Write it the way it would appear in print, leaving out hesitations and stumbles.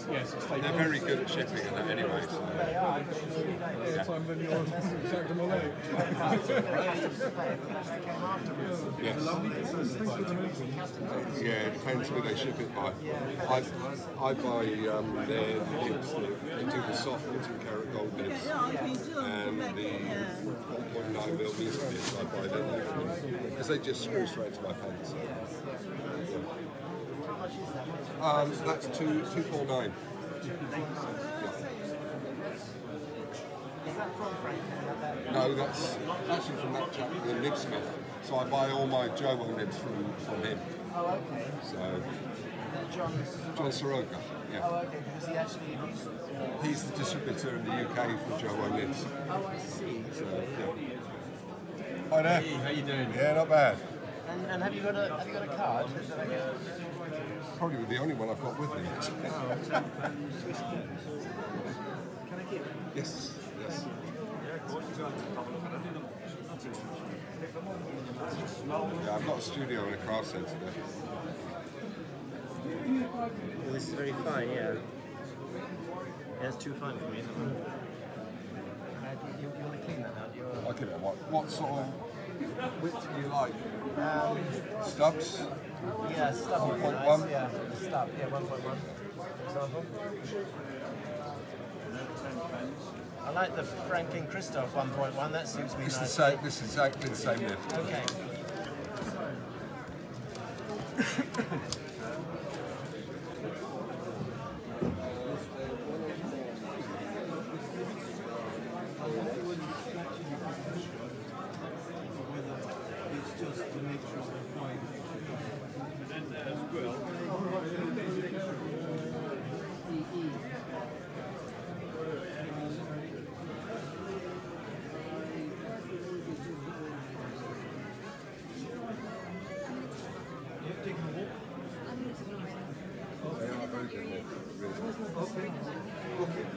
Yes, it's They're very good at shipping and that anyway. So. They are. Yeah. Time then you're check them all out. Yes. Yeah, it depends who they ship it by. I buy their nibs, they do the soft 14 karat gold nibs and the 1.9mm nibs. I buy them because they just screw straight to my pants. That's 249. Is that from Frank? No, that's actually from that chap, the nibsmith. So I buy all my Jowo nibs from him. Oh, okay. So John Soroka. Yeah. Oh, okay. Because he actually he's the distributor in the UK for Jowo nibs. Oh, I see. So yeah. Hi there. Hey, how you doing? Yeah, not bad. And have you got a card? Probably the only one I've got with me. Twiss Pens. Can I keep it? Yes. Yes. Yeah, I've got a studio and a car centre there. Well, this is very fine, yeah. Yeah, it's too fine for me. You want to clean that now? I'll give it a what sort of width do you like? Stubs? Yeah, stub would be 1.1? nice. Yeah, stub. Yeah, 1.1, for example. I like the Franklin Christoph 1.1. That suits me It's nicely. this is exactly the same nib. Okay. They are very good nibs, really.